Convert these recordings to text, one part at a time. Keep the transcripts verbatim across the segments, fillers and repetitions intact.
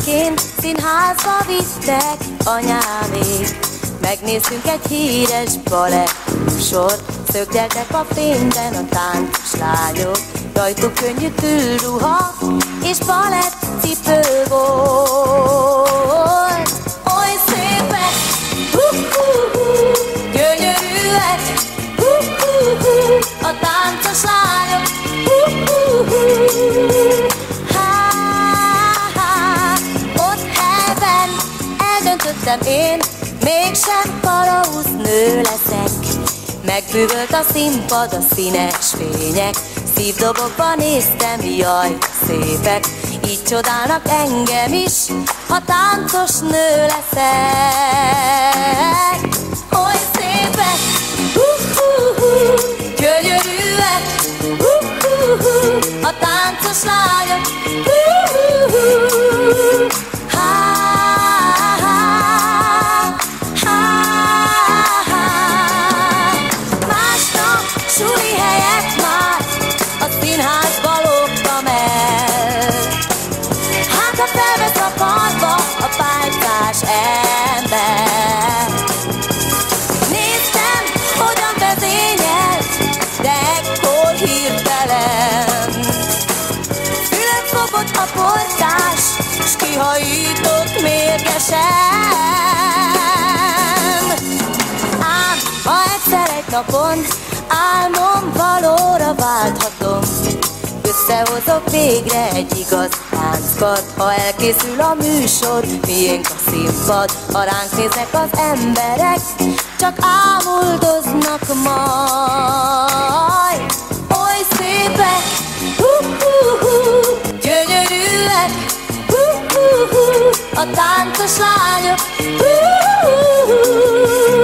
Gyerekként színházba vittek anyámék. Megnéztünk egy híres balettműsort, szökdeltek a fényben a táncos lányok. Rajtuk könnyű tüllruha és balettcipő volt. Oly szépek, hu-hu-hu, gyönyörűek, hu-hu-hu, a táncos lányok, hu-hu-hu. Há-há, ott helyben eldöntöttem én, mégsem kalauz nő leszek. Megbűvölt a színpad, a színes fények, szívdobogva néztem, jaj, szépek. Így csodálnak engem is, ha táncos nő leszek. Oly szépek, hu-hu-hu, gyönyörűek, hu-hu-hu, a táncos lányok, hu-hu-hu. Suli helyett már a színházba lógtam el. Hát ha felvesz a karba a pálcás ember. Néztem, hogyan vezényel, de ekkor hirtelen fülön fogott a portás, s kihajított mérgesen. Ám ha egyszer egy napon álmom valóra válthatom, összehozok végre egy igaz tánckart. Ha elkészül a műsor, miénk a színpad, ha ránk néznek az emberek, csak ámuldoznak majd. Oly szépek, hu-hu-hu, gyönyörűek, hu-hu-hu, a táncos lányok, hu-hu-hu.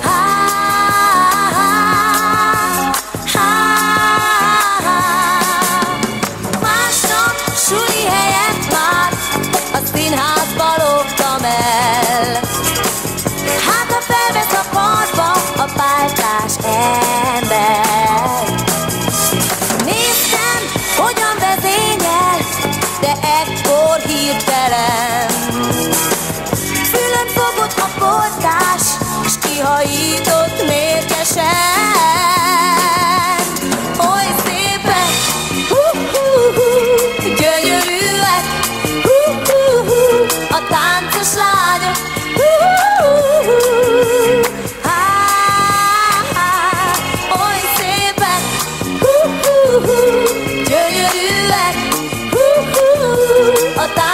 Suli helyett már a színházba lógtam el. Hát ha felvesz a karba a pálcás ember. Néztem, hogyan vezényel, de ekkor hirtelen fülön fogott a portás, s kihajított mérgesen. Oly szépek, hu-hu-hu, gyönyörűek, hu-hu-hu, a táncos lányok, hu-hu-hu. Há-há, oly szépek, hu-hu-hu, gyönyörűek, hu-hu-hu, a táncos